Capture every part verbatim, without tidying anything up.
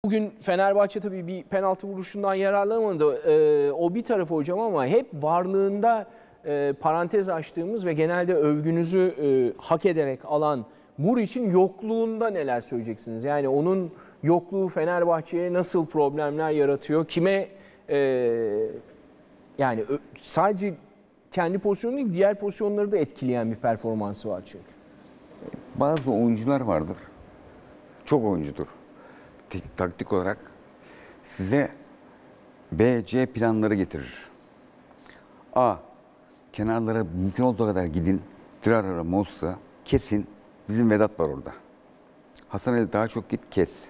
Bugün Fenerbahçe tabii bir penaltı vuruşundan yararlanamadı. Ee, o bir tarafı hocam ama hep varlığında e, parantez açtığımız ve genelde övgünüzü e, hak ederek alan Muriç'in yokluğunda neler söyleyeceksiniz? Yani onun yokluğu Fenerbahçe'ye nasıl problemler yaratıyor? Kime e, yani sadece kendi pozisyonu değil diğer pozisyonları da etkileyen bir performansı var çünkü. Bazı oyuncular vardır. Çok oyuncudur. Taktik olarak size B, C planları getirir. A, kenarlara mümkün olduğu kadar gidin. Dirarara, Mossa, kesin. Bizim Vedat var orada. Hasan Ali daha çok git, kes.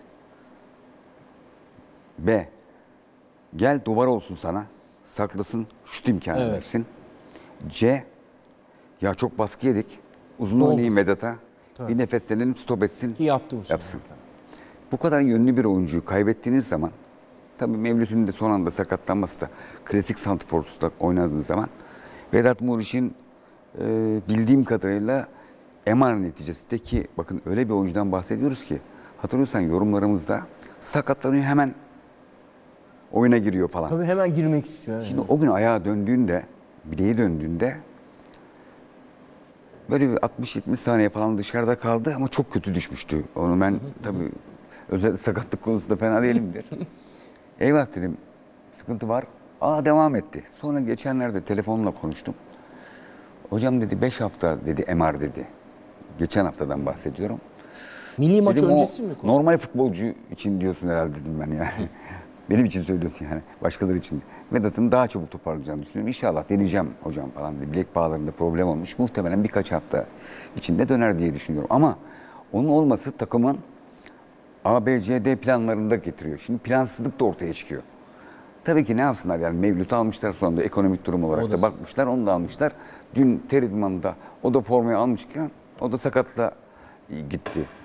B, gel duvar olsun sana. Saklasın, şut imkanı evet. versin. C, ya çok baskı yedik. Uzun oynayayım Vedat'a. Bir nefeslenelim, stop etsin, ki yaptı bu yapsın. Bu kadar yönlü bir oyuncuyu kaybettiğiniz zaman, tabii Mevlüt'ün de son anda sakatlanması da klasik santrfor'da oynadığı zaman Vedat Muriç'in e, bildiğim kadarıyla M R neticesi de ki bakın öyle bir oyuncudan bahsediyoruz ki hatırlıyorsan yorumlarımızda sakatlanıyor hemen oyuna giriyor falan. Tabii hemen girmek istiyor. Şimdi yani. O gün ayağa döndüğünde, bileği döndüğünde böyle bir altmış yetmiş saniye falan dışarıda kaldı ama çok kötü düşmüştü. Onu ben tabii özel sakatlık konusunda fena değilimdir. Eyvah dedim, sıkıntı var. Aa devam etti. Sonra geçenlerde telefonla konuştum. Hocam dedi beş hafta dedi M R dedi. Geçen haftadan bahsediyorum. Milli maç dedim, öncesi mi? Normal futbolcu için diyorsun herhalde dedim ben yani. Benim için söylüyorsun yani. Başkaları için. Vedat'ın daha çabuk toparlayacağını düşünüyorum. İnşallah deneyeceğim hocam falan dedi. Bilek bağlarında problem olmuş. Muhtemelen birkaç hafta içinde döner diye düşünüyorum. Ama onun olması takımın A, B, C, D planlarında getiriyor. Şimdi plansızlık da ortaya çıkıyor. Tabii ki ne yapsınlar yani Mevlüt'ü almışlar sonra da ekonomik durum olarak da bakmışlar. Onu da almışlar. Dün Teridman'da o da formayı almışken o da sakatla gitti.